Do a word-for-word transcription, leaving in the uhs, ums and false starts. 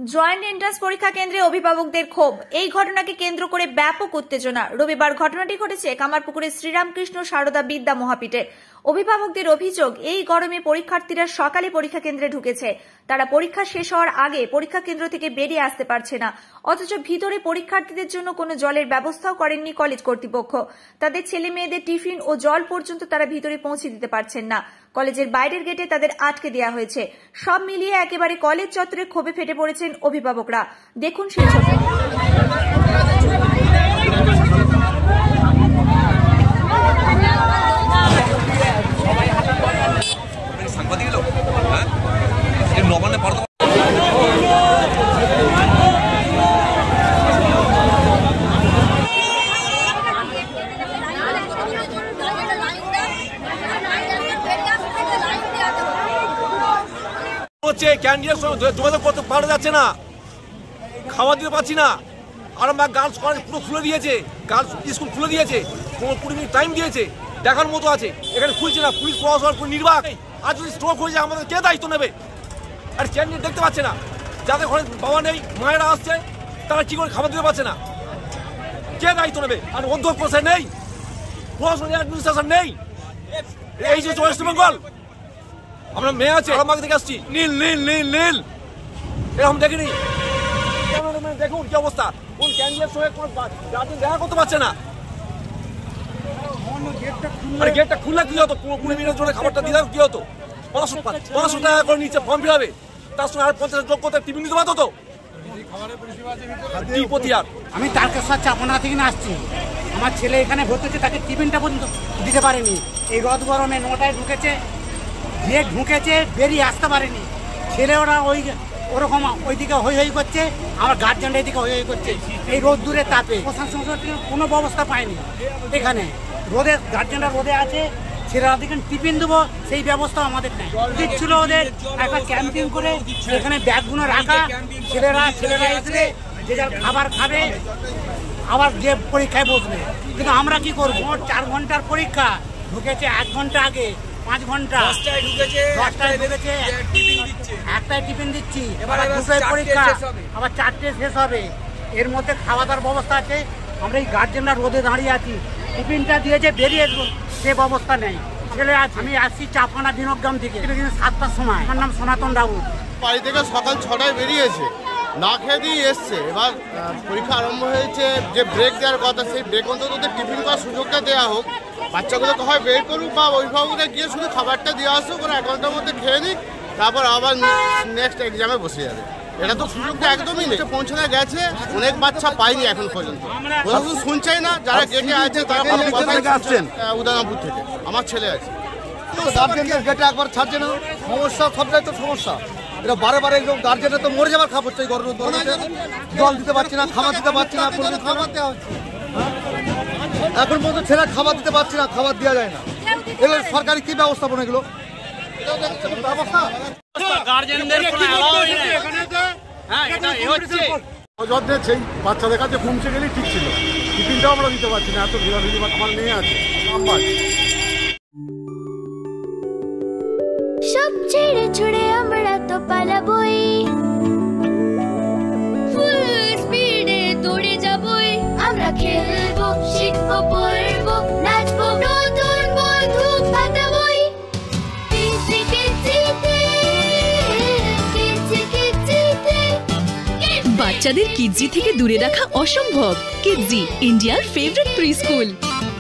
Joint entrance পরীক্ষা কেন্দ্রে অভিভাবকদের ক্ষোভ। এই ঘটনাকে কেন্দ্র করে ব্যাপক উত্তেজনা। রবিবার ঘটনাটি ঘটেছে কামারপুকুরের শ্রীরামকৃষ্ণ সারদা বিদ্যা মহাপীঠে। অভিভাবকদের অভিযোগ, এই গরমে পরীক্ষার্থীরা সকালে পরীক্ষা কেন্দ্রে ঢুকেছে। তারা পরীক্ষা শেষ হওয়ার আগে পরীক্ষা কেন্দ্র থেকে বেরিয়ে আসতে পারছে না। অথচ ভিতরে পরীক্ষার্থীদের জন্য কোনো জলের ব্যবস্থাও করেননি কলেজ কর্তৃপক্ষ। তাদের ছেলে মেয়েদের টিফিন ও জল পর্যন্ত তারা ভিতরে পৌঁছে দিতে পারছেন না। কলেজের বাইরের গেটে তাদের আটকে দেওয়া হয়েছে। সব মিলিয়ে একেবারে কলেজ চত্বরে ক্ষোভে ফেটে পড়েছেন অভিভাবকরা। দেখুন সেই ছবি। পাওয়া যাচ্ছে না, খাওয়া দিতে পারছি না। আর আমরা গার্লস কলেজ পুরো খুলে দিয়েছে, গার্লস স্কুল খুলে দিয়েছে, কুড়ি মিনিট টাইম দিয়েছে, দেখার মতো আছে। এখানে খুলছে না, পুলিশ প্রশাসন পুরো নির্বাক। আর যদি স্ট্রোক হয়ে যায় আমাদের কে দায়িত্ব নেবে? আর ক্যান্ডিডেট দেখতে পাচ্ছে না, যাদের ঘরে বাবা নেই, মায়েরা আসছে, তারা কি করে খাবার দিতে পারছে না, কে দায়িত্ব নেবে? আর অধ্যক্ষ নেই, প্রশাসনের অ্যাডমিনিস্ট্রেশন নেই। এই যে ওয়েস্ট বেঙ্গল, আমরা মেয়ে আছে, আমাকে দেখে আসছি, নীল নীল নীল নীল এরকম দেখিনি। দেখুন কি অবস্থা, কোন ক্যান্ডিডেট সঙ্গে কোন গার্জেন দেখা করতে পারছে না। আরে গেটটা খুললে কি হতো? কুড়ি মিনিটের জন্য খাবারটা দিলে কি হতো? পাঁচশো পাঁচশো টাকা করে নিচে ফর্ম ফিল হবে, তার সঙ্গে আর পঞ্চাশ যোগ করতে টিফিন দিতে পারতো তো। আমি তারকেশ্বর চাপনা থেকে আসছি, আমার ছেলে এখানে ভর্তি হচ্ছে, তাকে টিফিনটা পর্যন্ত দিতে পারেনি। এই রদ গরমে নটায় ঢুকেছে, যে ঢুকেছে বেরিয়ে আসতে পারেনি। ছেলে ওরা ওই ওরকম ওইদিকে হই হই করছে, আমার গার্জেনরা এইদিকে হই হই করছে। এই রোদ দূরে তাপে প্রশাসন কোনো ব্যবস্থা পায়নি। এখানে রোদে গার্জেনরা রোদে আছে, ছেলেরা দিকে টিফিন দেবো সেই ব্যবস্থা আমাদের নেই। দিচ্ছিল ওদের একটা ক্যাম্পিং করে এখানে ব্যাগগুলো রাখা, ছেলেরা ছেলেরা এসে যে যার খাবার খাবে, আবার যে পরীক্ষায় বসবে। কিন্তু আমরা কি করবো? চার ঘন্টার পরীক্ষা, ঢুকেছে এক ঘন্টা আগে, পাঁচ ঘন্টা দশটায় ঢুকেছে, একটাই টিফিন দিচ্ছি, পরীক্ষা আবার চারটে শেষ হবে। এর মধ্যে খাওয়া দাওয়ার ব্যবস্থা আছে, আমরা এই গার্জেনরা রোদে দাঁড়িয়ে আছি। টিফিনটা দিয়েছে, বেরিয়ে সে ব্যবস্থা নেই। ছেলে আমি আসছি চাপানা বিনোগ্রাম থেকে, সাতটার সময়। আমার নাম সনাতন রাউত। বাড়ি থেকে সকাল ছটায় বেরিয়েছে, না খেয়ে দিয়ে এসছে। এবার পরীক্ষা আরম্ভ হয়েছে, যে ব্রেক দেওয়ার কথা সেই ব্রেক অন্তত টিফিন করার সুযোগটা দেওয়া হোক। বাচ্চাগুলোকে হয় বের করুক বা অভিভাবকরা গিয়ে শুধু খাবারটা দিয়ে আসুক, ওরা এক ঘন্টার মধ্যে খেয়ে নিক, তারপর আবার নেক্সট এক্সামে বসে যাবে। এটা তো সুযোগটা একদমই নেই। পৌঁছানো গেছে, অনেক বাচ্চা পায়নি এখন পর্যন্ত, প্রশাসন শুনছেই না। যারা গেটে আছে তারা আসছেন উদয়নাপুর থেকে, আমার ছেলে আছে। গার্জেনদের গেটে একবার ছাড়ছে না, সমস্যা সবটাই তো সমস্যা। এটা বারে বারে গার্জেনরা তো মরে যাবার খাবার হচ্ছে, গরম জল দিতে পারছি না, খাবার দিতে পারছি না, খাবার দেওয়া হচ্ছে। এখন পর্যন্ত ছেলে খাবার দিতে পারছি না, খাবার দেওয়া যায় না। এগুলো সরকারি কি ব্যবস্থাপনা এগুলো? অযত্নে সেই বাচ্চাদের কাছে পৌঁছে গেলেই ঠিক ছিল। টিফিনটাও আমরা দিতে পারছি না, এত ভিড়াভিড়ি। আমার মেয়ে আছে, সব ছেড়ে ছুড়ে আমরা তো পালাবই, ফুল স্পিডে দৌড়ে যাবই। আমরা খেলবো, শিখবো, পড়বো, নাচবো, নতুন বন্ধু পাতাবই। Kidzee কিডজিতে, Kidzee কিডজিতে। বাচ্চাদের কিডজি থেকে দূরে রাখা অসম্ভব। কিডজি, ইন্ডিয়ার ফেভারিট প্রি স্কুল।